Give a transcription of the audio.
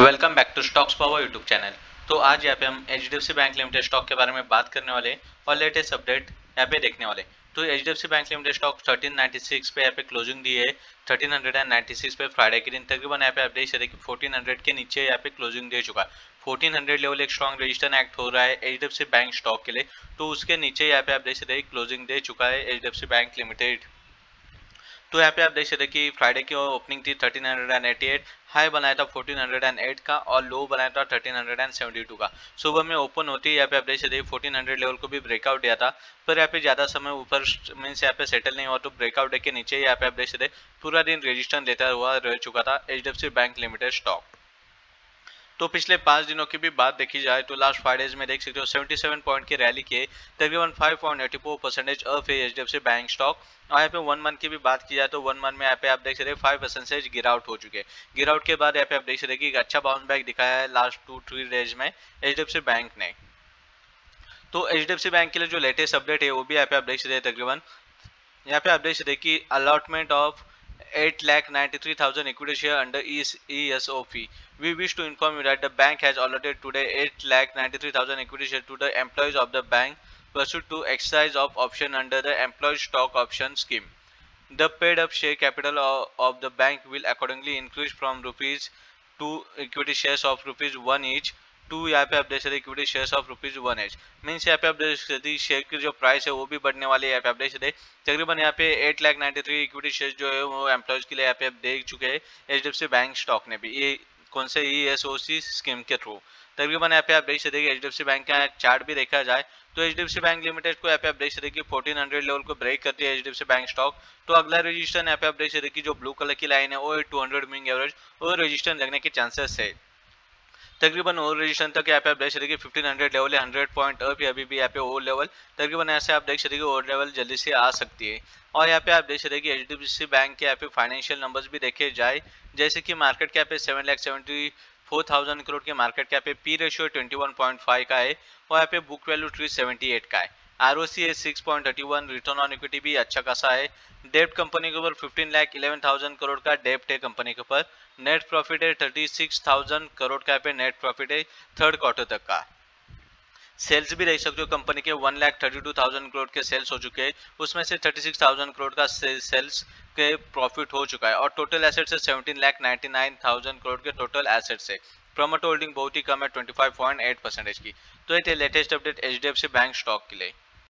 Welcome back to stocks power YouTube channel. तो आज यहाँ पे हम HDFC बैंक लिमिटेड स्टॉक के बारे में बात करने वाले और लेटेस्ट अपडेट यहाँ पे देखने वाले। तो HDFC बैंक लिमिटेड स्टॉक 1396 पे यहाँ पे क्लोजिंग दी है। 1396 पे फ्राइडे के दिन तकरीबन यहाँ पे आप देख सकते कि 1400 के नीचे यहाँ पे क्लोजिंग दे चुका है। 1400 लेवल एक स्ट्रॉन्ग रेजिस्टेंस एक्ट हो रहा है HDFC बैंक स्टॉक के लिए। तो उसके नीचे यहाँ पे आप देख सकते क्लोजिंग दे चुका है HDFC बैंक लिमिटेड। तो यहाँ पे आप देख सकते कि फ्राइडे की ओपनिंग थी 1388, हाई बनाया था 1408 का और लो बनाया था 1372 का। सुबह में ओपन होती है यहाँ पे आप देख सकते 1400 लेवल को भी ब्रेकआउट दिया था, पर यहाँ पे ज़्यादा समय ऊपर मीन्स यहाँ पे सेटल नहीं हुआ, तो ब्रेकआउट के नीचे यहाँ पे आप देख सकते पूरा दिन रजिस्टर लेता हुआ रह चुका था HDFC बैंक लिमिटेड स्टॉक। तो पिछले 5 दिनों की भी बात देखी जाए तो लास्ट 5 डेज में देख सकते हो 77 पॉइंट की रैली के तकरीबन 5.84% ऑफ है HDFC बैंक स्टॉक। और यहाँ पे 1 मंथ की भी बात की जाए तो 1 मंथ में यहाँ पे आप देख सकते 5% गिरावट हो चुके हैं। गिरावट के बाद यहाँ पे आप देख सकते कि एक अच्छा बाउंस बैक दिखाया है लास्ट 2-3 डेज में HDFC बैंक ने। तो HDFC बैंक के लिए जो लेटेस्ट अपडेट है वो भी यहाँ पे आप देख सकते तकरीबन यहाँ पे आप देख सकते कि allotment of 8,93,000 equity share under ESOP. We wish to inform you that the bank has allotted today 8,93,000 equity share to the employees of the bank pursuant to exercise of option under the employee stock option scheme. The paid up share capital of the bank will accordingly increase from rupees 2 equity shares of rupees 1 each to यहाँ पे आप देख सकते equity shares of rupees 1 each. Means यहाँ पे आप देख सकते शेयर की जो प्राइस है वो भी बढ़ने वाली है। यहाँ पे आप देख सकते तकरीबन यहाँ पे 8,93,000 इक्विटी शेयर जो है वो एम्प्लॉयज के लिए यहाँ पे आप देख चुके हैं HDFC बैंक स्टॉक ने भी, ये कौन से ESOP स्कीम के थ्रू। तकरीबन यहाँ पे आप देख सकते HDFC बैंक का चार्ट भी देखा जाए तो HDFC बैंक लिमिटेड को यहाँ पे आप देख सकते कि 1400 लेवल को ब्रेक करती है HDFC बैंक स्टॉक। तो अगला रजिस्टर यहाँ पे आप देख सकते कि जो ब्लू कलर की लाइन है वो 200 मूविंग एवरेज वो रजिस्टर लगने के चांसेस है। तकरीबन और रजिस्ट्रेशन तक यहाँ पे आप देख सकते कि 1500 लेवल है 100 पॉइंट अप, अभी भी यहाँ पे और लेवल तकरीबन ऐसे आप देख सकते कि और लेवल जल्दी से आ सकती है। और यहाँ पे आप देख सकते कि HDFC बैंक के यहाँ पे फाइनेंशियल नंबर्स भी देखे जाए, जैसे कि मार्केट कैप है 7,74,000 करोड़ के मार्केट कैप है, पी रेशियो 21.5 का है और यहाँ पे बुक वैल्यू 378 का है। ROC है 6.31, रिटर्न ऑन इक्विटी भी अच्छा खासा है। डेप्ट कंपनी के ऊपर 15,11,000 करोड़ का डेप्ट है कंपनी के ऊपर। नेट प्रॉफिट है 36,000 करोड़ का पे नेट प्रॉफिट है थर्ड क्वार्टर तक का। सेल्स भी देख सकते हो कंपनी के 1,32,000 करोड़ के सेल्स हो चुके हैं, उसमें से 36,000 करोड़ का सेल्स के प्रॉफिट हो चुका है और टोटल एसेट्स है 17,99,000 करोड़ के टोटल एसेट्स है। प्रमोटर होल्डिंग बहुत ही कम है 25.8% की। तो ये थे latest update HDFC bank stock के लिए।